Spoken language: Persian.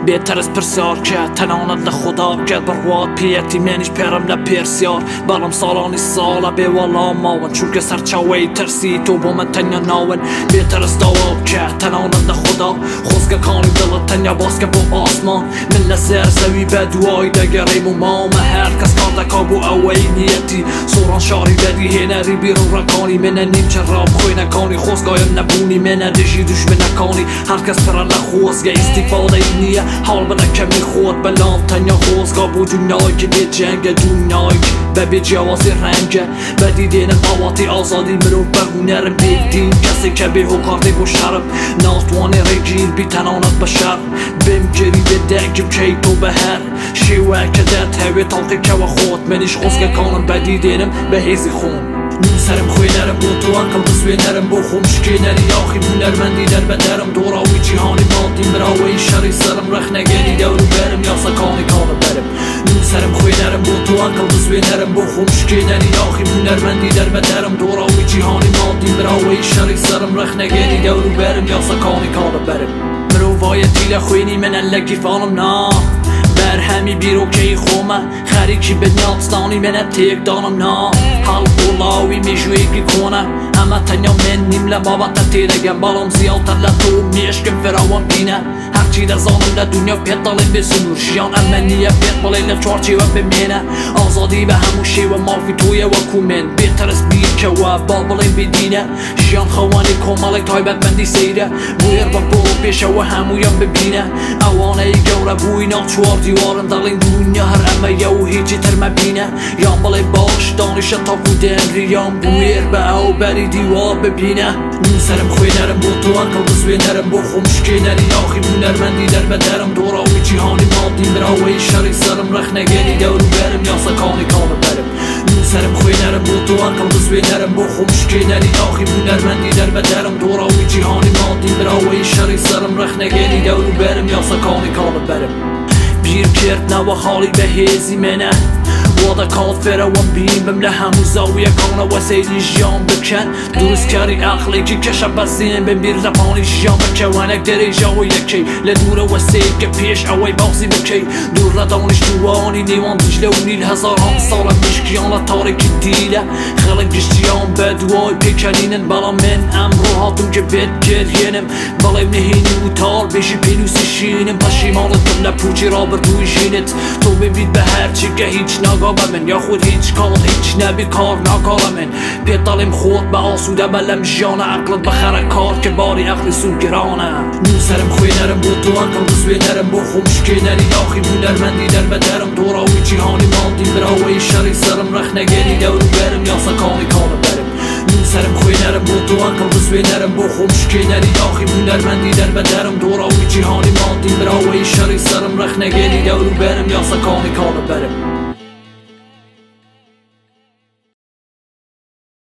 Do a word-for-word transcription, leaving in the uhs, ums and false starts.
بهتر از پرسیار کرد تنانت لخدا کرد برواد پیتی منیش پرم لپرسیار بلام سالانی سالا به والا ماون چونکه سرچاوی ترسی تو با من تنیا ناون بهتر از داواب کرد تنانت لخدا خوزگه کانی دلت تنیا باسکه با آسمان من لسر زوی بدوای دگریم و ما هر کس کار دکابو اوی نیتی سوران شاری بدی هنری بیرون رکانی من نیم چه راب خوی نکانی خوزگایم نبونی من دشی دشمن نکانی هر کس پرن لخوزگه استفاده نیه حال بده کمی خود بلام تنیا خوزگا بو دنیای که به جنگ دنیای به به جوازی رنگه به دیدین قواتی آزادی مرو به هنرم بیدین کسی که به حکارتی بو شرم ناتوانه رگیر بی تنانت بشر بیم جری به دنگم که تو به هر شیوه که در تاوی تاقی که و خود منیش خوزگه کانم به دیدینم به هیزی خون نون سرم خوی نرم بو تو اکل بسوی نرم بو خومشکی نری آخی هنرمندی در بدرم دوراوی جیهانی مادیم براوی شری سرم رخ نگری دورو برم یا سکانی کانم برم نون سرم خوی نرم بو تو اکل بسوی نرم بو خومشکی نری آخی هنرمندی در بدرم دوراوی جیهانی مادیم براوی شری سرم رخ نگری دورو برم یا سکانی کانم برم مروای تیل خوینی من لگی فانم نا بر همی بیرو که خومه خریکی به نیاتستانی من تیک دانم نا حال قولاوی میشوی که کنه اما تنیا من نیم لبابت تیرگم بالام زیادتر لطو میشکم فراوان بینه هرچی در زانم لدنیا پیتالین بسنور شیان امنیه پیت بالین لچارچی و بمینه آزادی به هموشی و مافی توی و کومن بیتر از بیر که و بالبالین بدینه شیان خوانی کمالک تایبت بندی سیره بویر با برو پیشه و همویم ببینه اوانه ای گوره بوی ناچوار دیوارن دلین دنیا هر امه یو هیچی تر مبینه یان بالای باش دانش تا بودن ریان بویر به او بری دیوار ببینه نون سرم خوی نرم بو تو اکل بسوی نرم بو خومشکی نری آخی هنرمندی در بدرم دوراوی جیهانی مادیم براوی شری سرم رخ نگری دورو برم یا سکانی کانم برم نون سرم خوی نرم بو تو اکل بسوی نرم بو خومشکی نری آخی هنرمندی در بدرم دوراوی جیهانی مادیم براوی شری سرم رخ نگری دورو برم یا سکانی کانم برم بیر کرد نو خالی به هیزی منه وادا کافره و بیم بمله همو زاویه کانه و سیدی جیان بکن درست کاری عقلی که کشه بسین بین بیر لپانی جیان بکن ونک دری جاوی یکی لدوره و سید که پیش اوی باغزی بکی دور لدانش دوانی نیوان دجله و نیل هزاران سال مشکیان لطارکی دیله خلق گشتیان بدوای پیکنینن بلا من امرو هاتون که بد گرینم بلا نهینی و تار بشی پینوسی شینم پشیمانت کم لپوچی را بردوی جینت تو ببید به هرچی که هیچ نگاه من یا خود هیچ کار هیچ نبی کار نکار من پیتالیم خود به آسوده بلم جان عقلت بخره کار که باری عقل سو گرانه نون سرم خوی نرم بو تو اکل بسوی نرم بو خومشکی نری آخی هنرمندی در بدرم دوراوی جیهانی مادیم براوی شری سرم رخ نگری دورو برم یا سکانی کانم برم نون سرم خوی نرم بو تو اکل بسوی نرم بو خومشکی نری آخی هنرمندی در بدرم دوراوی جیهانی مادیم براوی شری سرم رخ نگری دورو برم یا سکانی کانم برم